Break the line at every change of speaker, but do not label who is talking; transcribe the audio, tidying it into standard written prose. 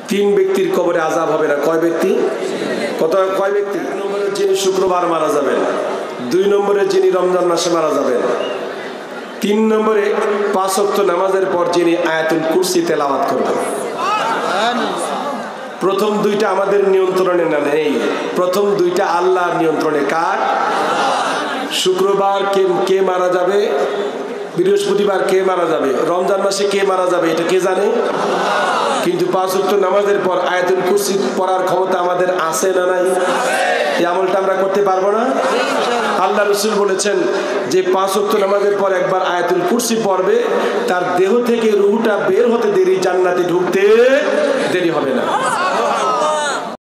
তিন ব্যক্তির কবরে আযাব হবে না। কয় ব্যক্তি? কয় ব্যক্তি? এক নম্বরে যিনি শুক্রবার মারা যাবেন, দুই নম্বরে যিনি রমজান মাসে মারা যাবেন, তিন নম্বরে 5 ওয়াক্ত নামাজের পর যিনি আয়াতুল কুরসি তেলাওয়াত করবেন। প্রথম দুইটা আমাদের নিয়ন্ত্রণে নেই, প্রথম দুইটা আল্লাহর নিয়ন্ত্রণে। কার? শুক্রবার কে মারা যাবে, বৃহস্পতিবার কে মারা যাবে, রমজান মাসে কে মারা যাবে, এটা কে জানে? কিন্তু 5 ওয়াক্ত নামাজের পর আয়াতুল কুরসি পড়ার ক্ষমতা আমাদের আছে না নাই? এই আমলটা আমরা করতে পারবো না? আল্লাহ রাসূল বলেছেন যে 5 ওয়াক্ত নামাজের পর একবার আয়াতুল কুরসি পড়বে, তার দেহ থেকে রূহটা বের হতে দেরি, জান্নাতে ঢুকতে দেরি হবে না।